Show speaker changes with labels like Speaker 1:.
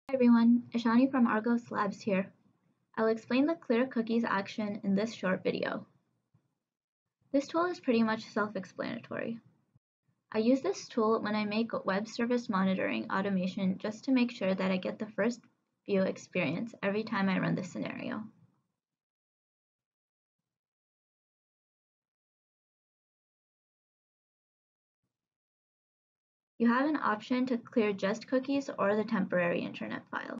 Speaker 1: Hi everyone, Ishani from ARGOS Labs here. I'll explain the Clear Cookies action in this short video. This tool is pretty much self-explanatory. I use this tool when I make web service monitoring automation just to make sure that I get the first view experience every time I run the scenario. You have an option to clear just cookies or the temporary internet file.